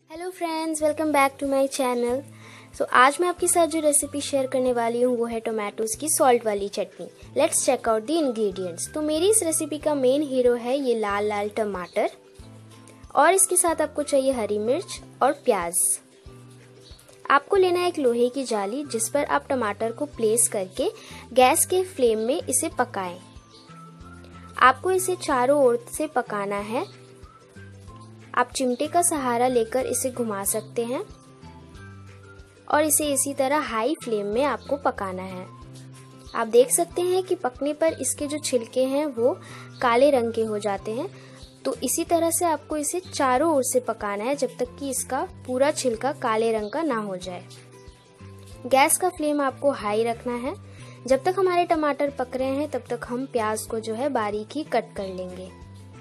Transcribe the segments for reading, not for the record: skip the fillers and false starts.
Hello friends, welcome back to my channel. आज मैं आपके साथ जो रेसिपी शेयर करने वाली हूँ वो है टोमेटोज की सॉल्ट वाली चटनी। Let's check out the ingredients. तो मेरी इस रेसिपी का मेन हीरो है ये लाल लाल टमाटर, और इसके साथ आपको चाहिए हरी मिर्च और प्याज। आपको लेना है एक लोहे की जाली जिस पर आप टमाटर को प्लेस करके गैस के फ्लेम में इसे पकाएं। आपको इसे चारों ओर से पकाना है। आप चिमटे का सहारा लेकर इसे घुमा सकते हैं और इसे इसी तरह हाई फ्लेम में आपको पकाना है। आप देख सकते हैं कि पकने पर इसके जो छिलके हैं वो काले रंग के हो जाते हैं। तो इसी तरह से आपको इसे चारों ओर से पकाना है जब तक कि इसका पूरा छिलका काले रंग का ना हो जाए। गैस का फ्लेम आपको हाई रखना है। जब तक हमारे टमाटर पक रहे हैं तब तक हम प्याज को जो है बारीक ही कट कर लेंगे।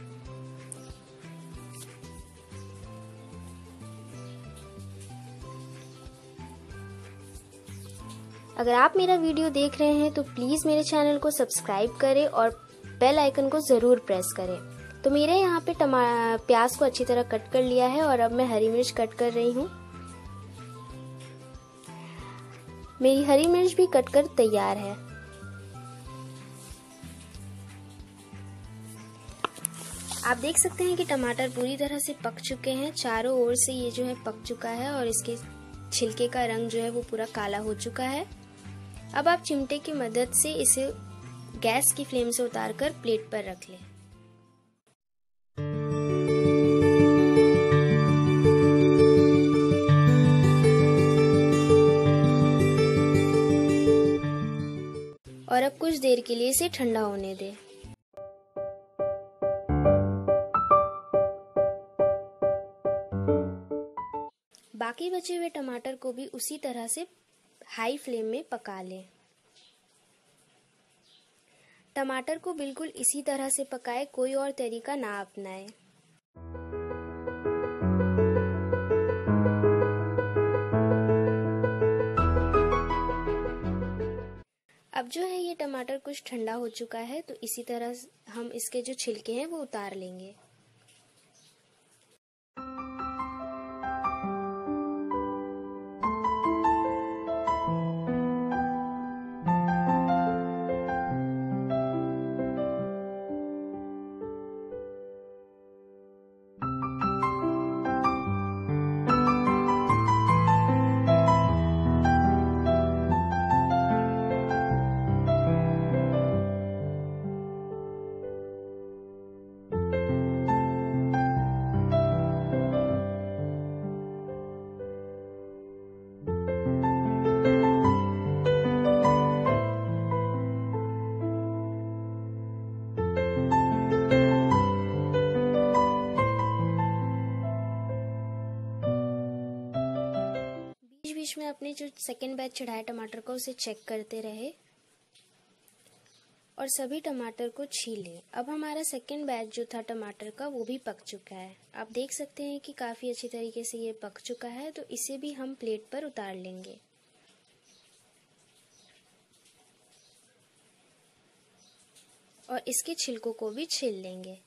अगर आप मेरा वीडियो देख रहे हैं तो प्लीज़ मेरे चैनल को सब्सक्राइब करें और बेल आइकन को ज़रूर प्रेस करें। तो मेरे यहाँ पे प्याज को अच्छी तरह कट कर लिया है और अब मैं हरी मिर्च कट कर रही हूँ। मेरी हरी मिर्च भी कट कर तैयार है। आप देख सकते हैं कि टमाटर पूरी तरह से पक चुके हैं। चारों ओर से ये जो है पक चुका है और इसके छिलके का रंग जो है वो पूरा काला हो चुका है। अब आप चिमटे की मदद से इसे गैस की फ्लेम से उतारकर प्लेट पर रख लें। और अब कुछ देर के लिए इसे ठंडा होने दें। बाकी बचे हुए टमाटर को भी उसी तरह से हाई फ्लेम में पका लें। टमाटर को बिल्कुल इसी तरह से पकाएं, कोई और तरीका ना अपनाएं। अब जो है ये टमाटर कुछ ठंडा हो चुका है, तो इसी तरह हम इसके जो छिलके हैं वो उतार लेंगे। बीच बीच में अपने जो सेकेंड बैच चढ़ाए टमाटर को उसे चेक करते रहे और सभी टमाटर को छीलें। अब हमारा सेकेंड बैच जो था टमाटर का वो भी पक चुका है। आप देख सकते हैं कि काफ़ी अच्छी तरीके से ये पक चुका है, तो इसे भी हम प्लेट पर उतार लेंगे। और इसके छिलकों को भी छील लेंगे।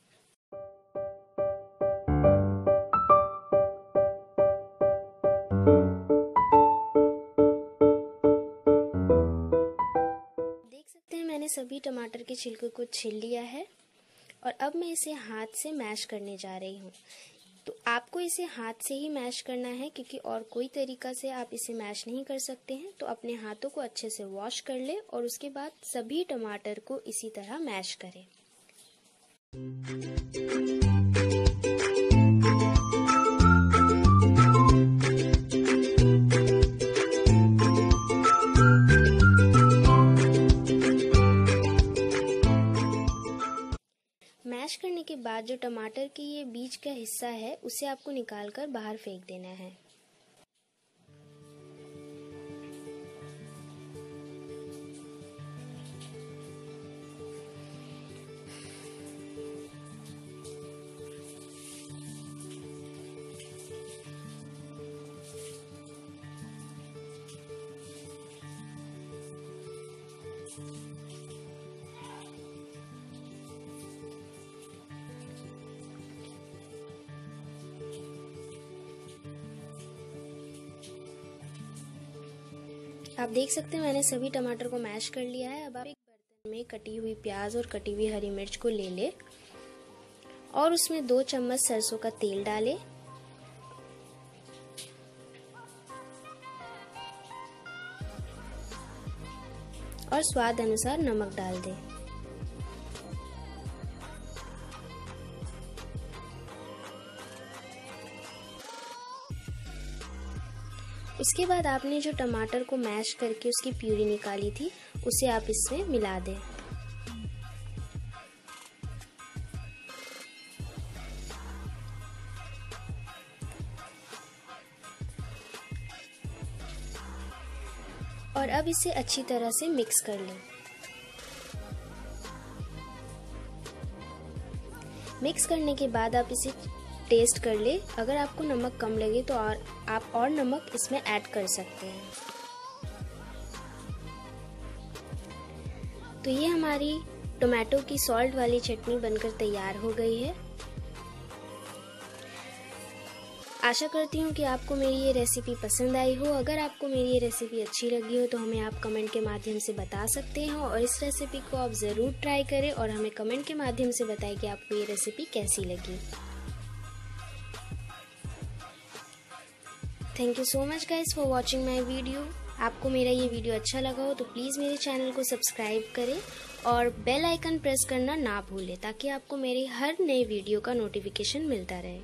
मैंने सभी टमाटर के छिलके को छील लिया है और अब मैं इसे हाथ से मैश करने जा रही हूँ। तो आपको इसे हाथ से ही मैश करना है क्योंकि और कोई तरीका से आप इसे मैश नहीं कर सकते हैं। तो अपने हाथों को अच्छे से वॉश कर ले और उसके बाद सभी टमाटर को इसी तरह मैश करें। मैश करने के बाद जो टमाटर की ये बीज का हिस्सा है उसे आपको निकालकर बाहर फेंक देना है। आप देख सकते हैं मैंने सभी टमाटर को मैश कर लिया है। अब आप एक बर्तन में कटी हुई प्याज और कटी हुई हरी मिर्च को ले ले और उसमें 2 चम्मच सरसों का तेल डालें और स्वाद अनुसार नमक डाल दें। उसके बाद आपने जो टमाटर को मैश करके उसकी प्यूरी निकाली थी उसे आप इसमें मिला दें। और अब इसे अच्छी तरह से मिक्स कर लें। मिक्स करने के बाद आप इसे टेस्ट कर ले। अगर आपको नमक कम लगे तो आप और नमक इसमें ऐड कर सकते हैं। तो ये हमारी टोमेटो की सॉल्ट वाली चटनी बनकर तैयार हो गई है। आशा करती हूँ कि आपको मेरी ये रेसिपी पसंद आई हो। अगर आपको मेरी ये रेसिपी अच्छी लगी हो तो हमें आप कमेंट के माध्यम से बता सकते हैं और इस रेसिपी को आप ज़रूर ट्राई करें और हमें कमेंट के माध्यम से बताएं कि आपको ये रेसिपी कैसी लगी। Thank you so much guys for watching my video. आपको मेरा ये वीडियो अच्छा लगा हो तो प्लीज़ मेरे चैनल को सब्सक्राइब करें और बेल आइकन प्रेस करना ना भूलें ताकि आपको मेरे हर नए वीडियो का नोटिफिकेशन मिलता रहे।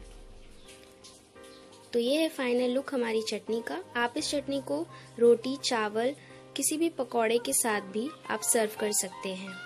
तो ये है फाइनल लुक हमारी चटनी का। आप इस चटनी को रोटी, चावल, किसी भी पकौड़े के साथ भी आप सर्व कर सकते हैं।